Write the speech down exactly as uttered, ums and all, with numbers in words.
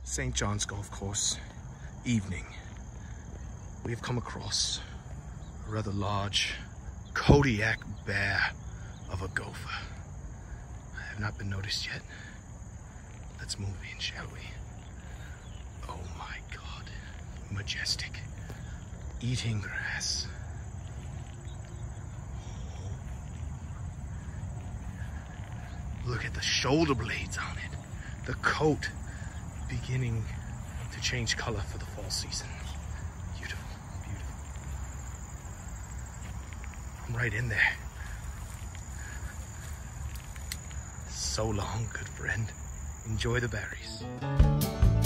Saint John's Golf Course, evening. We have come across a rather large Kodiak bear of a gopher. I have not been noticed yet. Let's move in, shall we? Oh my God, majestic. Eating grass. Look at the shoulder blades on it. The coat beginning to change color for the fall season. Beautiful, beautiful. I'm right in there. So long, good friend. Enjoy the berries.